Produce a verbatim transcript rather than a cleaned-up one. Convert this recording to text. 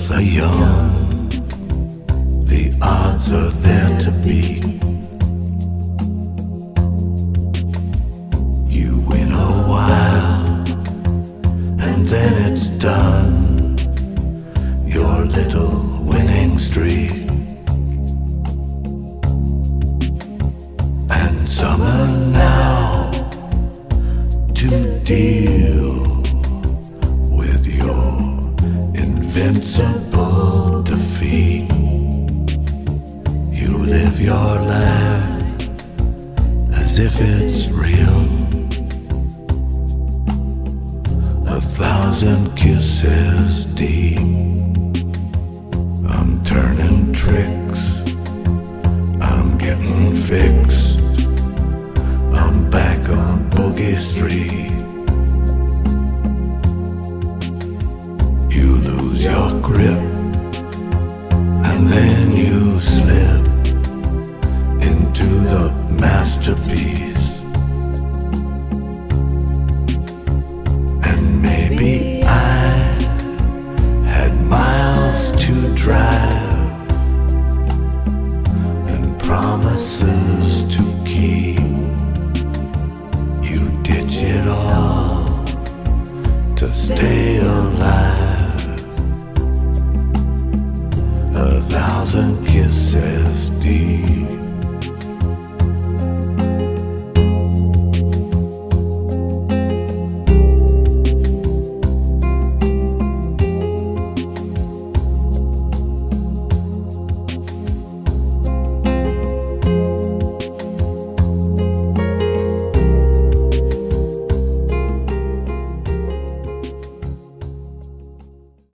both are young, the odds are there to beat. You win a while, and then it's done, your little winning streak. And summer now to deal with your invincible defeat. You live your life as if it's real. A thousand kisses deep. I'm turning tricks, I'm getting fixed, I'm back on Boogie Street. You lose your grip, and then you slip into the masterpiece. And maybe I had miles to drive and promises to keep. You ditch it all to stay alive. A thousand kisses deep.